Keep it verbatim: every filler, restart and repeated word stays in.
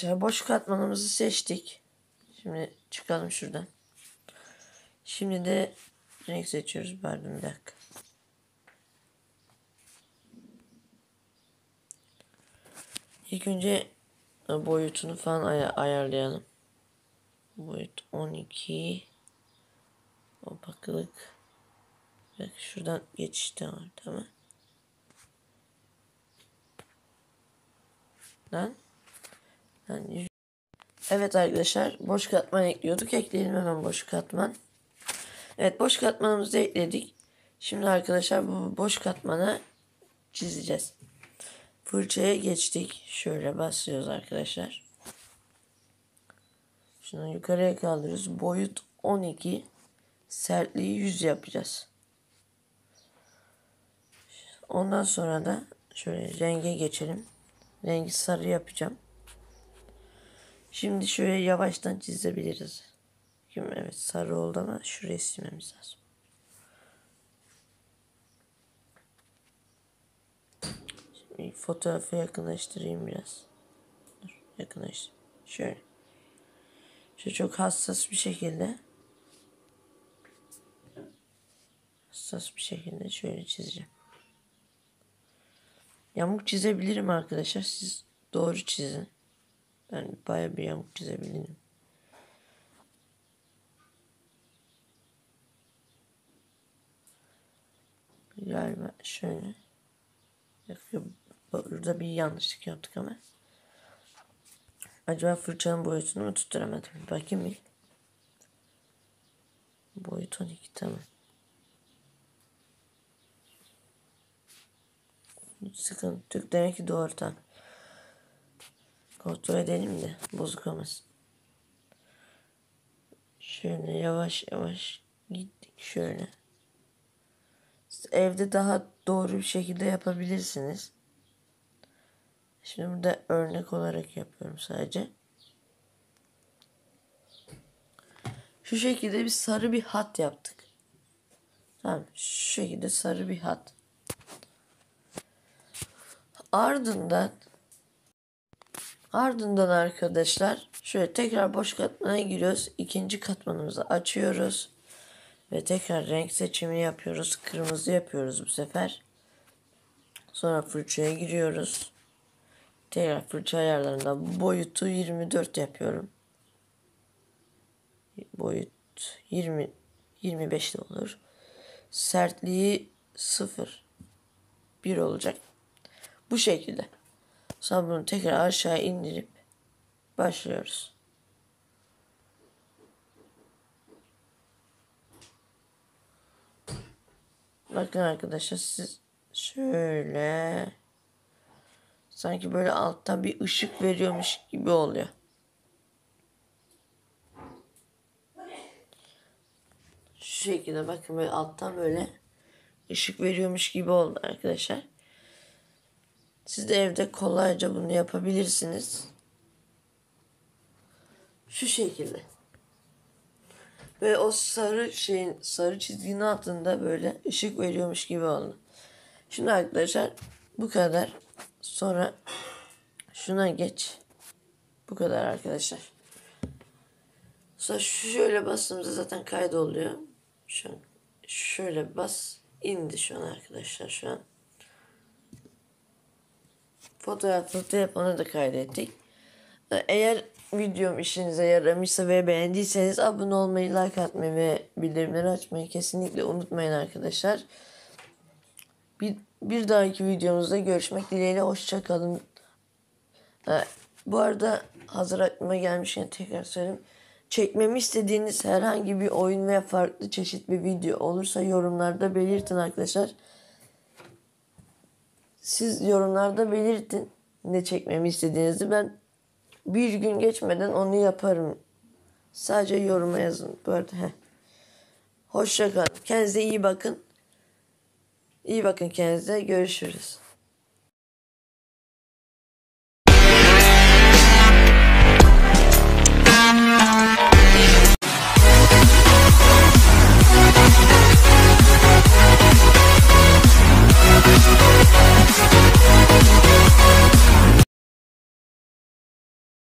arkadaşlar boş katmanımızı seçtik. Şimdi çıkalım şuradan. Şimdi de renk seçiyoruz. Pardon bir dakika. İlk önce boyutunu falan ay ayarlayalım. Boyut on iki. Opaklık. Bak şuradan geçişte var, tamam. Lan. Lan. Evet arkadaşlar, boş katman ekliyorduk. Ekleyelim hemen boş katman. Evet, boş katmanımızı ekledik. Şimdi arkadaşlar bu boş katmana çizeceğiz. Fırçaya geçtik. Şöyle basıyoruz arkadaşlar. Şunu yukarıya kaldırıyoruz. Boyut on iki. Sertliği yüz yapacağız. Ondan sonra da şöyle renge geçelim. Rengi sarı yapacağım. Şimdi şöyle yavaştan çizebiliriz. Evet, sarı oldu ama şuraya silmemiz lazım. Şimdi fotoğrafı yakınlaştırayım biraz. Dur, yakınlaştır. Şöyle. Şöyle çok hassas bir şekilde. Hassas bir şekilde şöyle çizeceğim. Yamuk çizebilirim arkadaşlar. Siz doğru çizin. Ben bayağı bir yamuk çizebilirim. Galiba şöyle. Burada bir yanlışlık yaptık ama. Acaba fırçanın boyutunu mu tutturamadım? Bakayım bir. Boyut on iki, tamam. Sıkıntı yok. Demek ki doğru, tamam. Kontrol edelim de bozuk olmasın. Şöyle yavaş yavaş gittik şöyle. Siz evde daha doğru bir şekilde yapabilirsiniz. Şimdi burada örnek olarak yapıyorum sadece. Şu şekilde bir sarı bir hat yaptık. Tamam, şu şekilde sarı bir hat. Ardından ardından arkadaşlar şöyle tekrar boş katmana giriyoruz. İkinci katmanımızı açıyoruz. Ve tekrar renk seçimi yapıyoruz. Kırmızı yapıyoruz bu sefer. Sonra fırçaya giriyoruz. Tekrar fırça ayarlarında boyutu yirmi dört yapıyorum. Boyut yirmi yirmi beş de olur. Sertliği sıfır. bir olacak. Bu şekilde. Sonra bunu tekrar aşağı indirip başlıyoruz. Bakın arkadaşlar, siz şöyle sanki böyle alttan bir ışık veriyormuş gibi oluyor. Şu şekilde bakın, böyle alttan böyle ışık veriyormuş gibi oldu arkadaşlar. Siz de evde kolayca bunu yapabilirsiniz. Şu şekilde. Ve o sarı şeyin, sarı çizginin altında böyle ışık veriyormuş gibi oldu. Şimdi arkadaşlar bu kadar. Sonra şuna geç. Bu kadar arkadaşlar. Sonra şöyle bastığımızda zaten kaydoluyor. Şu an şöyle bas, indi şu an arkadaşlar şu an. Fotoğrafı telefona da kaydettik. Eğer videom işinize yaramışsa ve beğendiyseniz abone olmayı, like atmayı ve bildirimleri açmayı kesinlikle unutmayın arkadaşlar. Bir, bir dahaki videomuzda görüşmek dileğiyle. Hoşça kalın. Bu arada hazır aklıma gelmişken tekrar söyleyeyim. Çekmemi istediğiniz herhangi bir oyun veya farklı çeşit bir video olursa yorumlarda belirtin arkadaşlar. Siz yorumlarda belirtin ne çekmemi istediğinizi. Ben bir gün geçmeden onu yaparım. Sadece yoruma yazın. Bu arada heh. Hoşça kalın. Kendinize iyi bakın. İyi bakın kendinize. Görüşürüz.